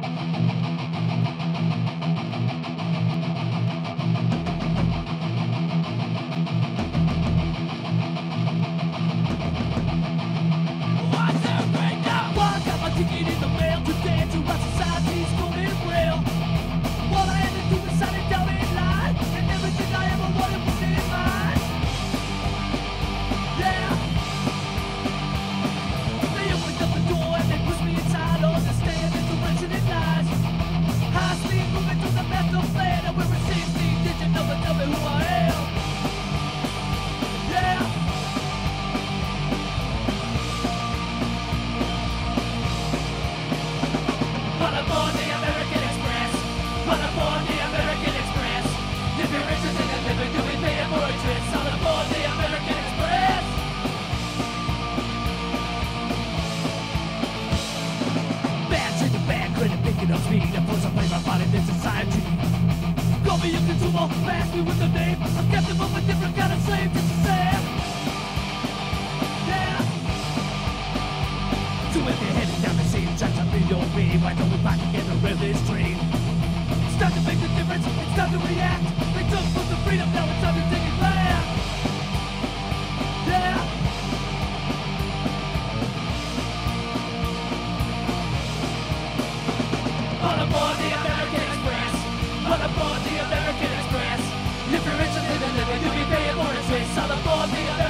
Ticket in the mail today to our society's going real. All I had to do was sign it down in line, and everything I ever wanted was in mine. Yeah. They opened up the door and they pushed me inside, understanding the direction it lies. High speed moving through the master plan, and we're a 16-digit number, tell me who I am. Yeah. Run aboard the American Express. Run aboard the American Express. If you're interested in living, you'll be paying for a trip. Run aboard the American Express. Bad shit to bad credit, picking up speed. And force I play my part in this society. Call me a consumer, pass me with the name. I'm captive of a different kind of slave, just the same. Yeah. So if you're heading down the same tracks, I'll be your way. Why don't we back together in this train? It's time to make the difference, it's time to react. They took from the freedom, now it's time to take it back. Yeah. Run aboard the American Express. Run aboard the American Express. If you're interested in living, you'll be paying for a trace. Run aboard the American Express.